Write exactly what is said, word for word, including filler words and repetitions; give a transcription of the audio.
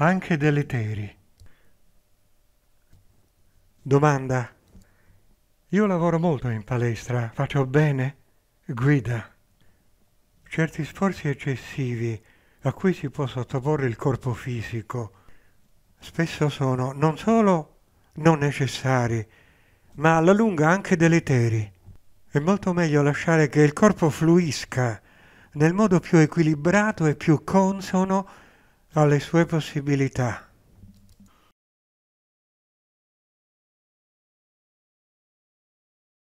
anche deleteri. Domanda. Io lavoro molto in palestra, faccio bene? Guida. Certi sforzi eccessivi a cui si può sottoporre il corpo fisico spesso sono non solo non necessari, ma alla lunga anche deleteri. È molto meglio lasciare che il corpo fluisca nel modo più equilibrato e più consono alle sue possibilità.